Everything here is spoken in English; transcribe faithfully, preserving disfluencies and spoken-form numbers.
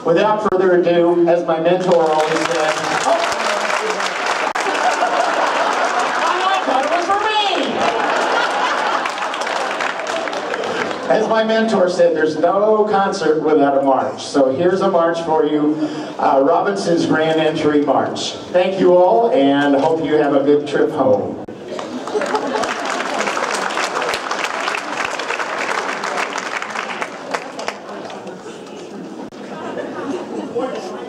without further ado, as my mentor always said, oh, I thought it was for me! As my mentor said, there's no concert without a march. So here's a march for you, uh, Robinson's Grand Entry March. Thank you all, and hope you have a good trip home. What?